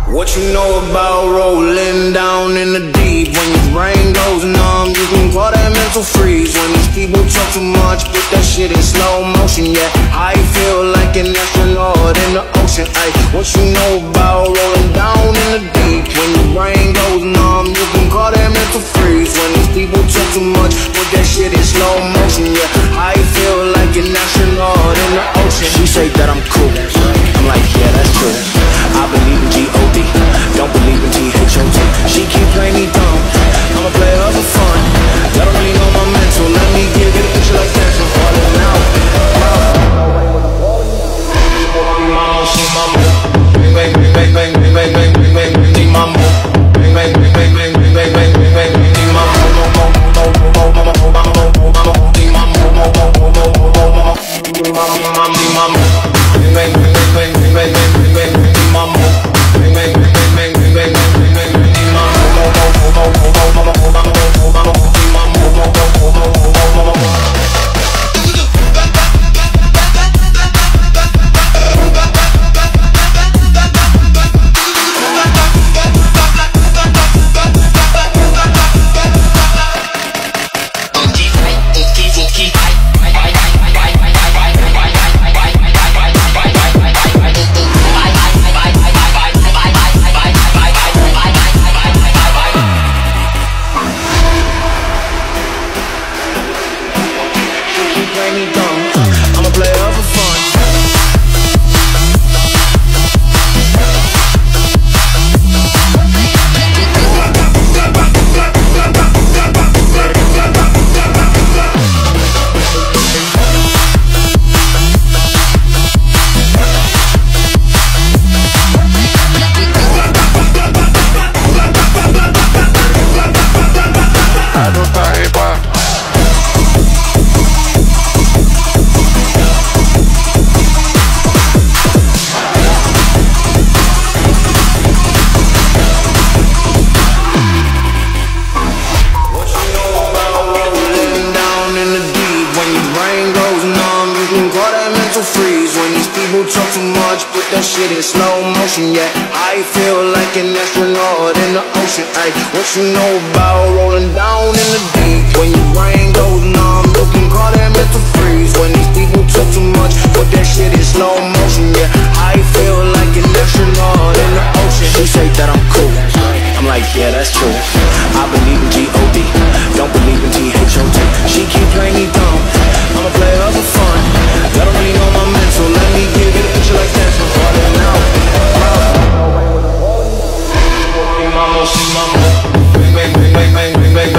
What you know about rolling down in the deep? When your brain goes numb, you can call that mental freeze. When these people talk too much, put that shit in slow motion. Yeah, I feel like an astronaut in the ocean. Ay, what you know about rolling down in the deep? When your brain goes numb, you can call that mental freeze. When these people talk too much, put that shit in slow motion. Yeah, I feel like an astronaut in the ocean. She say that I'm cool, I'm like, yeah, that's true. I believe in G.O.D., don't believe in T.H.O.T. She keep playing me dumb, I'ma play her for fun. Y'all don't really know my mental, let me give it a picture like that. I'm falling out. Talk too much, put that shit in slow motion. Yeah, I feel like an astronaut in the ocean. Ay, what you know about rolling down in the deep? When your brain goes numb, you can call that mental freeze. When these people talk too much, put that shit in slow motion. Yeah, I feel like an astronaut in the ocean. She say that I'm cool, I'm like, yeah, that's true. I believe in G.O.D., don't believe in T.H.O.T. She keep playing me dumb, I'ma play her for fun. Y'all don't really know my mental, let me give it a picture like that. I'm falling out. Mama,